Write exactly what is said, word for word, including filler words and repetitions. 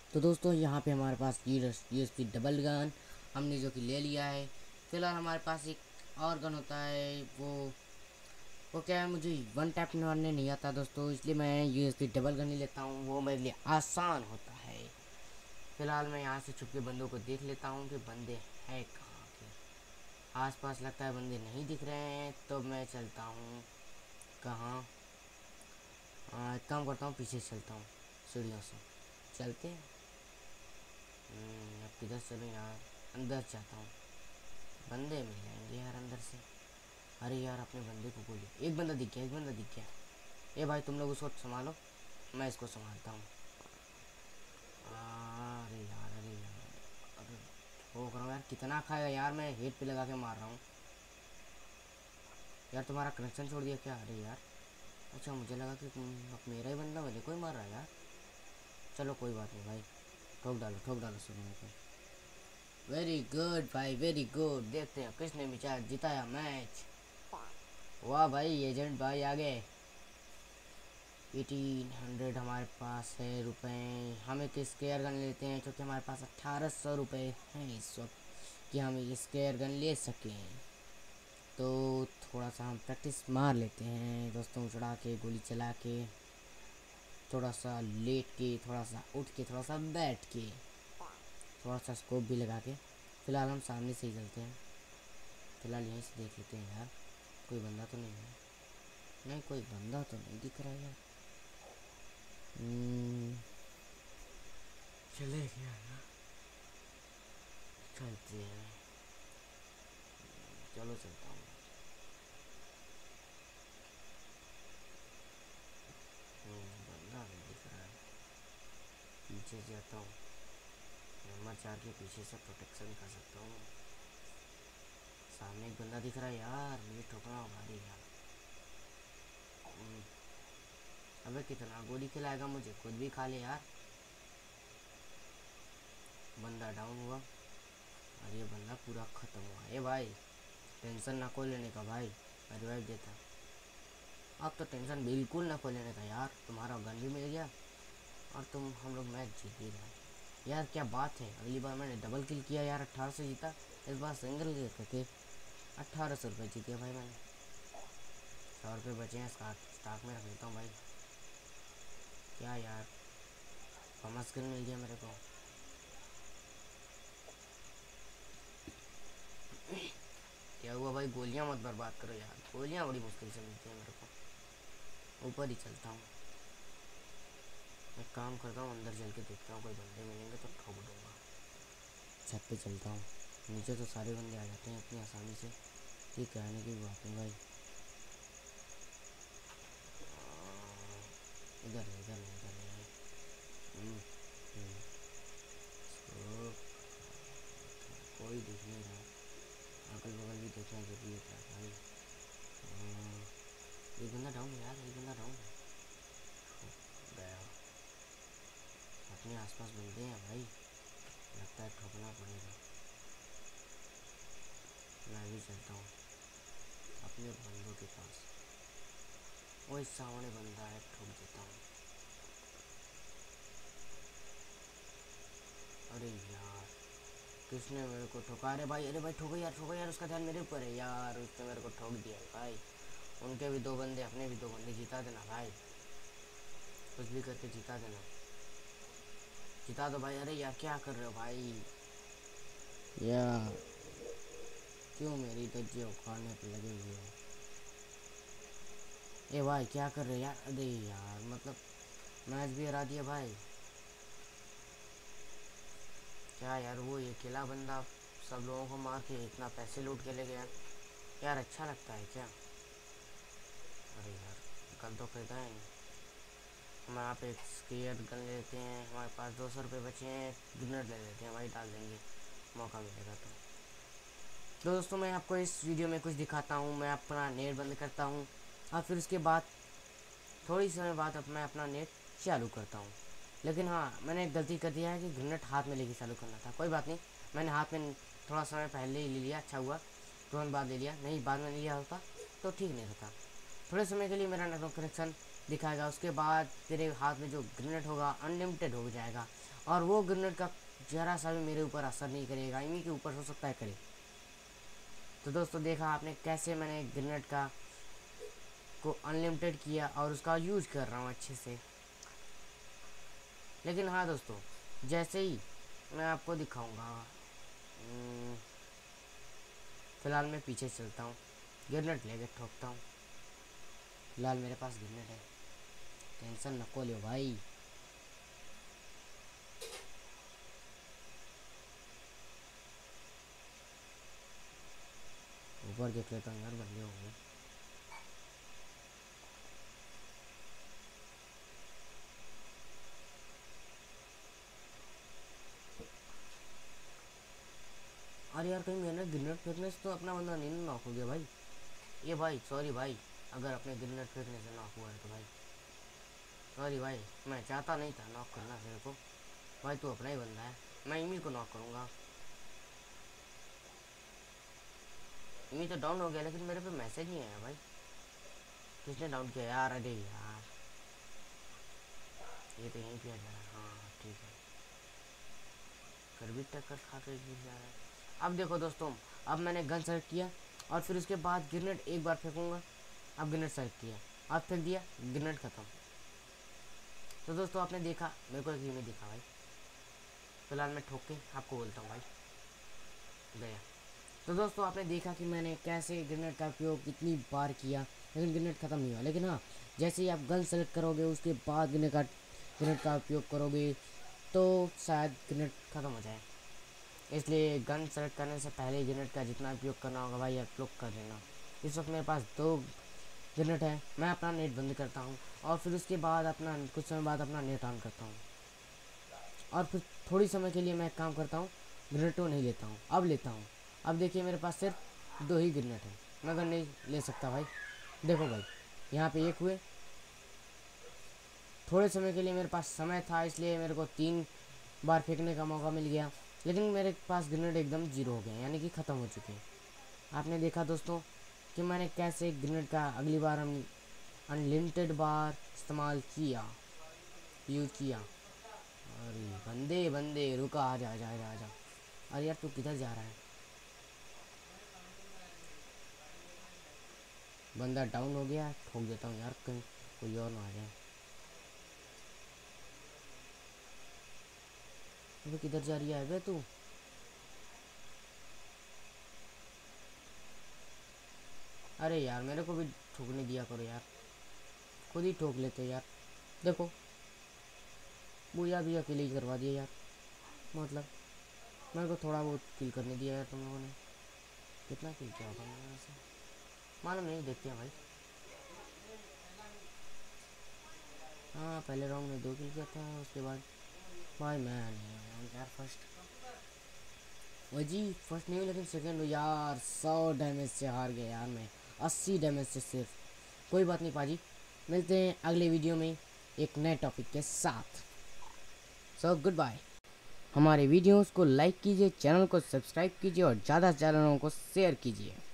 तो दोस्तों यहाँ पे हमारे पास यूएसपी डबल गन हमने जो कि ले लिया है। फिलहाल हमारे पास एक और गन होता है, वो वो क्या है, मुझे वन टैप मारने नहीं आता दोस्तों, इसलिए मैं यूएसपी डबल गन ही लेता हूँ, वो मेरे लिए आसान होता है। फिलहाल मैं यहाँ से छुप के बंदों को देख लेता हूँ कि बंदे हैं कहाँ के। आसपास लगता है बंदे नहीं दिख रहे हैं, तो मैं चलता हूँ कहाँ, हाँ, एक काम करता हूँ, पीछे से चलता हूँ सीढ़ियों से चलते हैं। हम्म, अब किधर चलूँ यार, अंदर चाहता हूँ, बंदे मिल जाएंगे यार अंदर से। अरे यार अपने बंदे को गोली, एक बंदा दिख गया, एक बंदा दिख गया। ए भाई तुम लोग उसको संभालो, मैं इसको संभालता हूँ। अरे यार, अरे यार, अरे ठोक रहा हूँ यार, कितना खाएगा यार, मैं हेड पे लगा के मार रहा हूँ यार। तुम्हारा कनेक्शन छोड़ दिया क्या? अरे यार, अच्छा मुझे लगा कि तुम अब मेरा ही बंदा मुझे कोई मार रहा है यार। चलो कोई बात नहीं भाई, ठोक डालो ठोक डालो सुनो को। वेरी गुड भाई, वेरी गुड। देखते हैं किसने विचार जिताया मैच। वाह भाई, एजेंट भाई आ गए। एटीन हंड्रेड हमारे पास है रुपए। हम एक स्केयर गन लेते हैं क्योंकि हमारे पास अट्ठारह सौ रुपये हैं इस वक्त कि हम एक स्केयर गन ले सकें। तो थोड़ा सा हम प्रैक्टिस मार लेते हैं दोस्तों, चढ़ा के गोली चला के, थोड़ा सा लेट के, थोड़ा सा उठ के, थोड़ा सा बैठ के, थोड़ा सा स्कोप भी लगा के। फ़िलहाल हम सामने से ही चलते हैं, फ़िलहाल यहीं से देख लेते हैं यार, कोई बंदा तो नहीं है। नहीं, कोई बंदा तो नहीं दिख रहा है यार। हम्म, चले गया ना, चलते हैं, चलो चलता हूँ। हम्म, बंदा नहीं दिख रहा है, पीछे जाता हूँ, नंबर चार के पीछे से प्रोटेक्शन कर सकता हूँ। सामने एक बंदा दिख रहा है यार, मुझे ठोकना होगा। अरे यार, हम्म, अबे कितना गोली खिलाएगा, मुझे खुद भी खा ले यार। बंदा डाउन हुआ और ये बंदा पूरा ख़त्म हुआ। ए भाई, टेंशन ना को लेने का भाई, मैं रिवाइव देता। अब तो टेंशन बिल्कुल ना को लेने का यार, तुम्हारा गन भी मिल गया और तुम हम लोग मैच जीत भी रहे यार। क्या बात है, अगली बार मैंने डबल किल किया यार, अट्ठारह सौ जीता। इस बार सिंगल किल करके अट्ठारह सौ रुपये जीत गया भाई मैंने। सौ रुपये बचे हैं, स्टॉक में रख लेता हूँ भाई। क्या यार, फमस किल मिल गया मेरे को। क्या हुआ भाई, गोलियां मत बर्बाद करो यार, गोलियां बड़ी मुश्किल से मिलती हैं मेरे को। ऊपर ही चलता हूँ, एक काम करता हूँ, अंदर चल के देखता हूँ, कोई बंदे मिलेंगे तो ठोक दूँगा। छत पे चलता हूँ, नीचे तो सारे बंदे आ जाते हैं इतनी आसानी से कि कहने की बात नहीं भाई। इधर नहीं, इधर नहीं, इधर नहीं। हम्म, हम्म, तो कोई दिख नहीं रहा, अगल बगल भी देखना जरूरी होता है भाई। हाँ, एक बंदा डाउन है यार, एक बंदा डाउन है। गया, अपने आसपास बंदे हैं भाई, लगता है ठोकना पड़ेगा। मैं भी चलता हूँ अपने बंदों के पास। वो इस सामने बंदा है, ठोक देता हूँ। अरे यार, किसने मेरे को ठोका? अरे भाई, अरे भाई ठोको यार, ठोको यार, उसका ध्यान मेरे ऊपर है यार, उसने मेरे को ठोक दिया भाई। उनके भी दो बंदे, अपने भी दो बंदे, जिता देना भाई, कुछ भी करके जिता देना, जिता दो भाई। अरे यार क्या कर रहे हो भाई यार, क्यों मेरी धज्जियाँ उखाड़ने पर लगे हुए हो? ए भाई क्या कर रहे हो यार? अरे यार, मतलब मैच भी हरा दिया भाई। क्या यार, वो ये अकेला बंदा सब लोगों को मार के इतना पैसे लूट के ले गया यार, अच्छा लगता है क्या? अरे यार, कल तो खरीदा है नहीं। हम यहाँ पे स्केयर गन लेते हैं, हमारे पास दो सौ रुपये बचे हैं, ग्रेनेड ले लेते हैं भाई, डाल देंगे मौका मिलेगा तो। तो दोस्तों मैं आपको इस वीडियो में कुछ दिखाता हूँ, मैं अपना नेट बंद करता हूँ और फिर उसके बाद थोड़ी समय बाद अब मैं अपना नेट चालू करता हूँ। लेकिन हाँ, मैंने एक गलती कर दिया है कि ग्रेनेड हाथ में लेके चालू करना था। कोई बात नहीं, मैंने हाथ में थोड़ा समय पहले ही ले लिया, अच्छा हुआ, तुरंत बाद ले लिया, नहीं बाद में लिया होता तो ठीक नहीं होता। थोड़े समय के लिए मेरा नेटवर्क कनेक्शन दिखाएगा, उसके बाद तेरे हाथ में जो ग्रेनेड होगा अनलिमिटेड हो जाएगा और वो ग्रेनेड का जरा सा भी मेरे ऊपर असर नहीं करेगा, इन्हीं के ऊपर हो सकता है करे। तो दोस्तों देखा आपने कैसे मैंने ग्रेनेड का को अनलिमिटेड किया और उसका यूज कर रहा हूँ अच्छे से। लेकिन हाँ दोस्तों, जैसे ही मैं आपको दिखाऊंगा, फिलहाल मैं पीछे चलता हूँ, ग्रेनेड लेके ठोकता हूँ। फिलहाल मेरे पास ग्रेनेड है, टेंशन नको लियो भाई। ऊपर देख लेता हूँ यार, बंदे होंगे। अरे यार, कहीं मैंने ग्रेनेड फेंकने से तो अपना बंदा नहीं नॉक हो गया भाई। ये भाई सॉरी भाई, अगर अपने ग्रेनेड फेंकने से नॉक हुआ है तो भाई सॉरी भाई, मैं चाहता नहीं था नॉक करना तेरे को भाई, तू अपना ही बंदा है, मैं इमी को नॉक करूँगा। इमी तो डाउन हो गया, लेकिन मेरे पे मैसेज नहीं आया भाई, किसने डाउन किया यार। अरे यार, ये तो यहीं पे आ जा रहा है। हाँ ठीक है, फिर भी टक्कर खा के गिर जा रहा है। अब देखो दोस्तों, अब मैंने गन सेलेक्ट किया और फिर उसके बाद ग्रेनेड एक बार फेंकूंगा। अब ग्रेनेड सेलेक्ट किया, अब फेंक दिया, ग्रेनेड खत्म। तो दोस्तों आपने देखा, मेरे को एक में दिखा भाई। फिलहाल मैं ठोक के आपको बोलता हूँ भाई, गया। तो दोस्तों आपने देखा कि मैंने कैसे ग्रेनेड का उपयोग कितनी बार किया, लेकिन ग्रेनेड ख़त्म नहीं हुआ। लेकिन हाँ, जैसे ही आप गन सेलेक्ट करोगे उसके बाद ग्रेनेड का ग्रेनेड का उपयोग करोगे तो शायद ग्रेनेड ख़त्म हो जाए। इसलिए गन सेलेक्ट करने से पहले ग्रेनेड का जितना उपयोग करना होगा भाई आप लोग कर लेना। इस वक्त मेरे पास दो ग्रेनेड है, मैं अपना नेट बंद करता हूँ और फिर उसके बाद अपना कुछ समय बाद अपना नेट ऑन करता हूँ और फिर थोड़ी समय के लिए मैं काम करता हूँ, ग्रेनेड तो नहीं लेता हूँ, अब लेता हूँ। अब देखिए मेरे पास सिर्फ दो ही ग्रेनेड है, मैं गन नहीं ले सकता भाई। देखो भाई, यहाँ पे एक हुए, थोड़े समय के लिए मेरे पास समय था इसलिए मेरे को तीन बार फेंकने का मौका मिल गया, लेकिन मेरे पास ग्रेनेड एकदम जीरो हो गए, यानी कि ख़त्म हो चुके हैं। आपने देखा दोस्तों कि मैंने कैसे ग्रेनेड का अगली बार हम अनलिमिटेड बार इस्तेमाल किया, यूज़ किया। अरे बंदे बंदे रुका, आ जा आ जा आ जा। अरे यार तू किधर जा रहा है? बंदा डाउन हो गया, ठोक देता हूँ यार, कहीं कोई और ना आ जाए। अबे किधर जा रही है बे तू? अरे यार मेरे को भी ठोकने दिया करो यार, खुद ही ठोक लेते यार। देखो बुया भी अकेले ही करवा दिया यार, मतलब मेरे को थोड़ा बहुत किल करने दिया यार तुम लोगों ने। कितना किल किया होगा मैंने वैसे मालूम नहीं, देखते हैं भाई। हाँ पहले राउंड में दो किल किया था, उसके बाद भाई मैं नहीं आया यार फर्स्ट। वो जी फर्स्ट नहीं हुई, लेकिन सेकंड यार। सौ डैमेज से हार गया यार मैं, अस्सी डैमेज से सिर्फ। कोई बात नहीं पाजी, मिलते हैं अगले वीडियो में एक नए टॉपिक के साथ। So goodbye. हमारे वीडियोस को लाइक कीजिए, चैनल को सब्सक्राइब कीजिए और ज़्यादा से ज़्यादा लोगों को शेयर कीजिए।